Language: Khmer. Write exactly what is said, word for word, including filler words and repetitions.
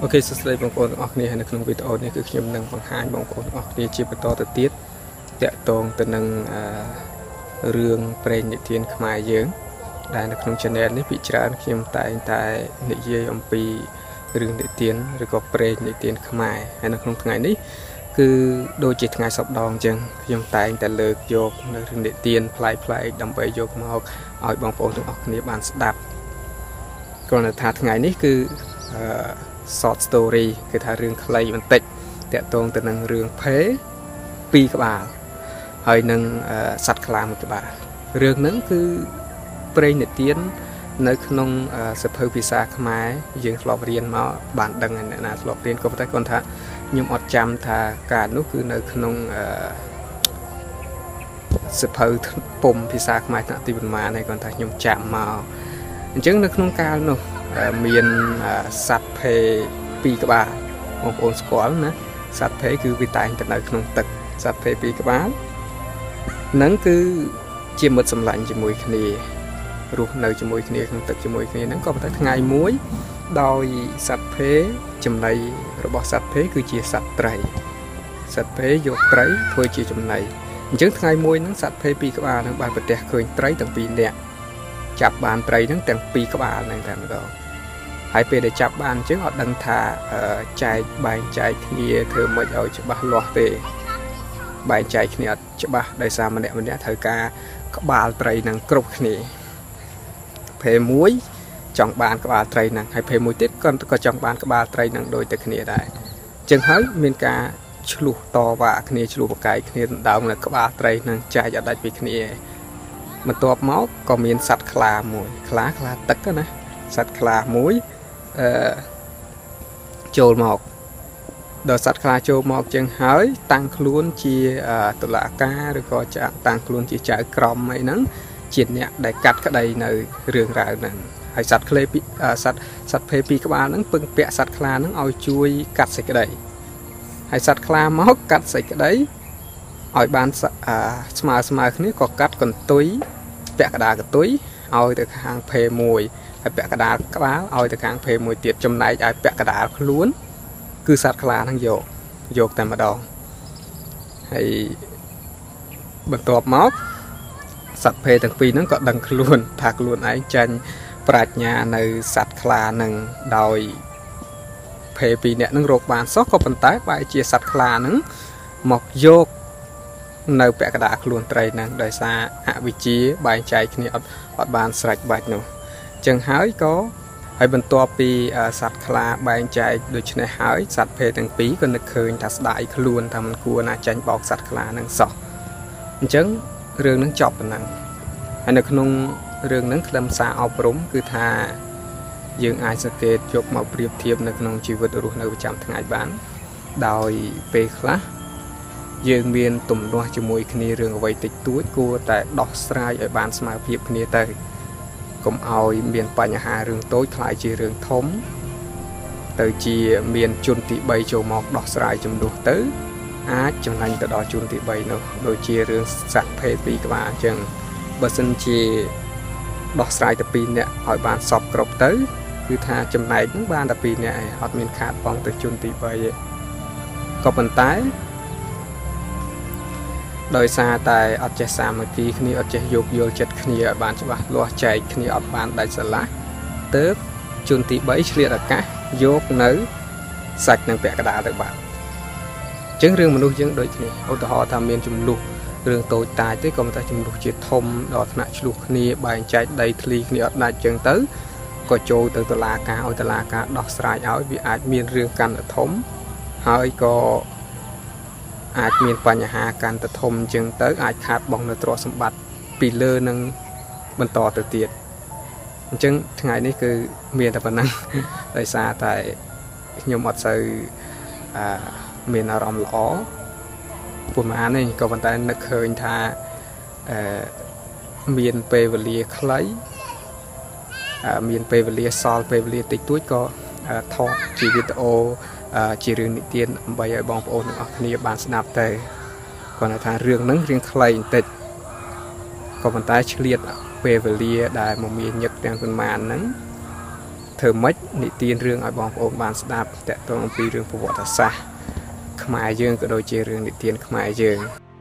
Ok, sắp tới bằng ổn ọc này hay làក្នុងvideo nàyគឺខ្ញុំនឹងបង្ហាញបងប្អូនអស់គ្នាជាបន្តទៅទៀតតាក់ទងទៅនឹងរឿងប្រេងនិទានខ្មែរយើងដែលនៅក្នុង channel នេះពីច្រើនខ្ញុំតែងតែនិយាយអំពីរឿងនិទានឬក៏ប្រេងនិទានខ្មែរហើយនៅក្នុងថ្ងៃនេះគឺដូចជាថ្ងៃសប្តាហ៍អញ្ចឹងខ្ញុំតែងតែលើកយកនៅរឿងនិទានផ្លែផ្លែដើម្បីយកមកឲ្យបងប្អូនទាំងអស់គ្នាបានស្ដាប់គ្រាន់តែថាថ្ងៃនេះគឺ short story គឺថារឿងខ្លីបន្តិចតាក់ទងទៅនឹងរឿងភេពីរក្បាលហើយនឹងសត្វខ្លាមួយក្បាលរឿងហ្នឹងគឺប្រេងនិទាននៅក្នុងសភៅភាសាខ្មែរយើងធ្លាប់រៀនមកបានដឹងអ្នកណាធ្លាប់រៀនក៏ប៉ុន្តែគាត់ថាខ្ញុំអត់ចាំថាការនោះគឺនៅក្នុងសភៅពុំភាសាខ្មែរថ្នាក់ទីប៉ុន្មានហើយគាត់ថាខ្ញុំចាំមកអញ្ចឹងនៅក្នុងកាលនោះមានសត្វភេពីរក្បាលបងប្អូនស្គាល់ណាសត្វភេគឺវាតែងតែនៅក្នុងទឹកសត្វភេពីរក្បាលហ្នឹងគឺជាមិត្តសម្លាញ់ជាមួយគ្នារស់នៅជាមួយគ្នាក្នុងទឹកជាមួយគ្នាហ្នឹងក៏ប៉ុន្តែថ្ងៃមួយដោយសត្វភេចំណីរបស់សត្វភេគឺជាសត្វត្រីសត្វភេយកត្រីធ្វើជាចំណីអញ្ចឹងថ្ងៃមួយហ្នឹងសត្វភេពីរក្បាលហ្នឹងបានប្រទះឃើញត្រីទាំងពីរនាក់ចាប់បានត្រីហ្នឹងទាំងពីរក្បាលហ្នឹងតែម្ដងហើយពេលដែលចាប់បានអញ្ចឹងអត់ដឹងថាចែកបែងចែកគ្នាធ្វើមិនឲ្យច្បាស់លាស់ទេបែងចែកគ្នាអត់ច្បាស់ដោយសារម្នាក់ម្នាក់ត្រូវការក្បាលត្រីហ្នឹងគ្រប់គ្នាភេមួយចង់បានក្បាលត្រីហ្នឹងហើយភេមួយទៀតក៏ក៏ចង់បានក្បាលត្រីហ្នឹងដូចតែគ្នាដែរអញ្ចឹងហើយមានការឆ្លោះតវ៉ាគ្នាឆ្លោះបកាយគ្នាដណ្ដើមនៅក្បាលត្រីហ្នឹងចែកអត់ដាច់ពីគ្នាបន្ទាប់មកក៏មានសត្វខ្លាមួយខ្លាខ្លាទឹកណាសត្វខ្លាមួយអឺចូលមកដល់សត្វខ្លាចូលមកចឹងហើយតាំងខ្លួនជាតុលាការឬក៏តាំងខ្លួនជាចៅក្រមអីហ្នឹងជាអ្នកដែលកាត់ក្តីនៅរឿងរ៉ាវហ្នឹងហើយសត្វក្លេពីសត្វសត្វភេពីរក្បាលហ្នឹងពឹងពាក់សត្វខ្លាហ្នឹងឲ្យជួយកាត់សេចក្តីហើយសត្វខ្លាមកកាត់សេចក្តីឲ្យបានស្មើស្មើគ្នាក៏កាត់កន្ទុយពាក់កដាលកន្ទុយឲ្យទៅខាងភេមួយហើយពាក់កដាលក្បាលឲ្យទៅខាងភេមួយទៀតចំណែកឲ្យពាក់កដាលខ្លួនគឺសត្វខ្លាហ្នឹងយកយកតែម្ដងហើយបន្ទាប់មកសត្វភេទាំងពីរហ្នឹងក៏ដឹងខ្លួនថាខ្លួនឯងចាញ់ប្រាជ្ញានៅសត្វខ្លាហ្នឹងដោយភេពីរនាក់ហ្នឹងរកបានសោះក៏ប៉ុន្តែបែរជាសត្វខ្លាហ្នឹងមកយកនៅពាក់កណ្ដាលខ្លួនត្រីហ្នឹងដោយសារអវិជ្ជាបែងចែកគ្នាអត់អត់បានស្រេចបាច់នោះអញ្ចឹងហើយក៏ហើយបន្ទាប់ពីសត្វខ្លាបែងចែកដូច្នេះហើយសត្វភេទាំងពីរក៏នឹកឃើញថាស្ដាយខ្លួនថាមិនគួរណាចាញ់បោកសត្វខ្លាហ្នឹងសោះអញ្ចឹងរឿងហ្នឹងចប់ប៉ុណ្ណឹងហើយនៅក្នុងរឿងហ្នឹងខ្លឹមសារអប់រំគឺថាយើងអាចសង្កេតយកមកប្រៀបធៀបនៅក្នុងជីវិតរស់នៅប្រចាំថ្ងៃបានដោយពេលខ្លះយើងមានទំនាស់ជាមួយគ្នារឿងអ្វីតិចតួចគួរតែដោះស្រាយឲ្យបានស្មើភាពគ្នាទៅកុំឲ្យមានបញ្ហារឿងតូចខ្លាយជារឿងធំទៅជាមានជនទីបីចូលមកដោះស្រាយចំនួនទៅអាចចំណេញទៅដល់ជនទីបីនោះដូចជារឿងសត្វភេទពីរក្បាលអញ្ចឹងបើសិនជាដោះស្រាយតែពីរនាក់ឲ្យបានសពគ្រប់ទៅគឺថាចំណែកនឹងបានតែពីរនាក់ឯងអត់មានខាតបង់ទៅជនទីបីទេក៏ប៉ុន្តែដោយសារតែអត់ចេះសាមគ្គីគ្នាអត់ចេះយោគយល់ចិត្តគ្នាឲ្យបានច្បាស់លាស់ចែកគ្នាអត់បានដាច់ស្រឡះទើបជនទីបីឆ្លៀតឱកាសយកនៅសាច់នឹងពាក់កណ្ដាលទៅបាត់អញ្ចឹងរឿងមនុស្សយើងដូចគ្នាឧទាហរណ៍ថាមានចំនួនរឿងតូចតាចទេក៏មិនតែចំនួនជាធំដល់ថ្នាក់ឆ្លោះគ្នាបែងចែកដីធ្លីគ្នាអត់ដាច់អញ្ចឹងទៅក៏ចូលទៅតុលាការឲ្យតុលាការដោះស្រាយឲ្យវាអាចមានរឿងកាន់តែធំហើយក៏អាចមានបញ្ហាកាន់តែធំអញ្ចឹងទៅអាចខាតបង់នៅទ្រព្យសម្បត្តិពីលើនឹងបន្តទៅទៀតអញ្ចឹងថ្ងៃនេះគឺមានតែប៉ុណ្ណឹងដោយសារតែខ្ញុំអត់សូវអឺមានអារម្មណ៍ល្អពុំអាននេះក៏ប៉ុន្តែនឹកឃើញថាអឺមានពេលវេលាខ្លីអឺមានពេលវេលាសល់ពេលវេលាតិចតួចក៏ថតជាវីដេអូជារឿងនិទានដើម្បីឲ្យបងប្អូនទាំងអស់គ្នាបានស្ដាប់ទៅគាត់ថារឿងហ្នឹងរឿងខ្លីបន្តិចក៏ប៉ុន្តែឆ្លៀតពេលវេលាដែលមមាញឹកទាំងប៉ុន្មានហ្នឹងធ្វើម៉េចនិទានរឿងឲ្យបងប្អូនបានស្ដាប់តាក់ទងអំពីរឿងប្រវត្តិសាស្ត្រខ្មែរយើងក៏ដូចជារឿងនិទានខ្មែរយើង